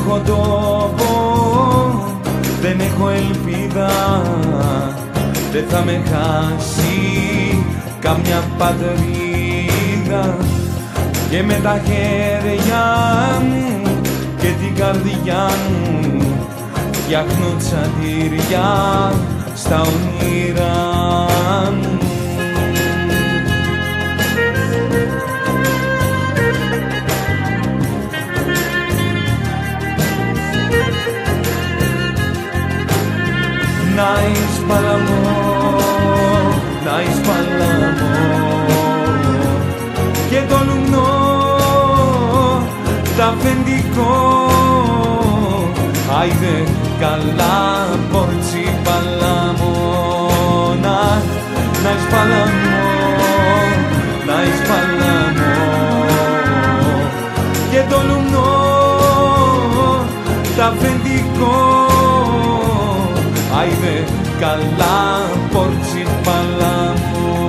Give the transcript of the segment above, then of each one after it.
έχω τόπο, δεν έχω ελπίδα, δεν θα με χάσει καμιά πατρίδα. Και με τα χέρια μου και την καρδιά μου φτιάχνω τσαντήρια στα όνειρά μου. Nice παλαμό, nice παλαμό και το λουμνό τα αφεντικό. Άιδε καλά πόρτσι παλαμό, nice παλαμό, nice παλαμό και το λουμνό τα αφεντικό. Άιδε καλά πόρτσι παλαμό.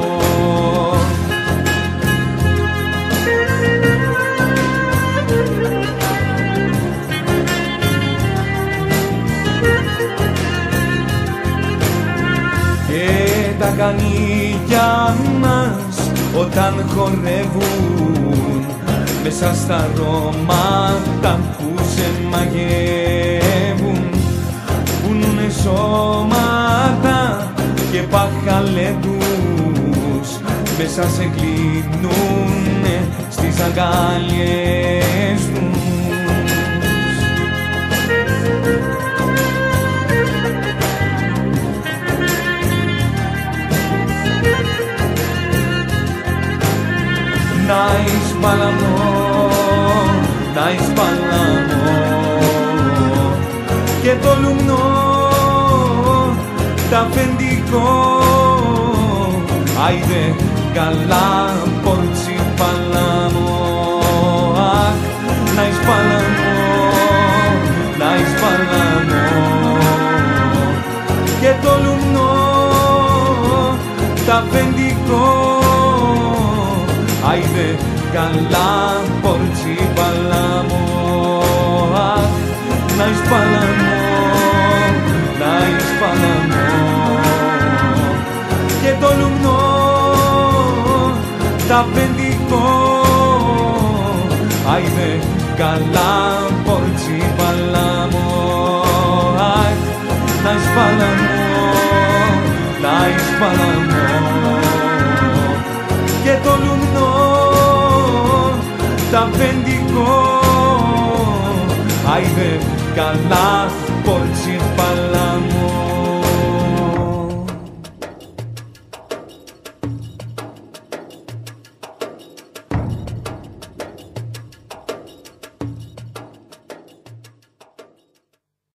Και τα κανίκια μας όταν χορεύουν μέσα στα αρώματα που σε μαγεύουν, πουνουνε σώματα και παχαλέτους, μέσα σε κλείνουνε στις αγκάλιες τους. Nice παλαμό, nice παλαμό και το λουμνό τα αφεντικό. Άιδε καλά πόρτσι παλαμό, nice παλαμό, nice παλαμό και το λουμνό τα αφεντικό. Άιδε καλά πόρτσι παλαμό, nice παλαμό, nice παλαμό και το λουμνό τα αφεντικό. Άιδε καλά πόρτσι παλαμό, nice παλαμό, nice παλαμό και το λουμνό τα αφεντικό. Άιδε καλά πόρτσι παλαμό.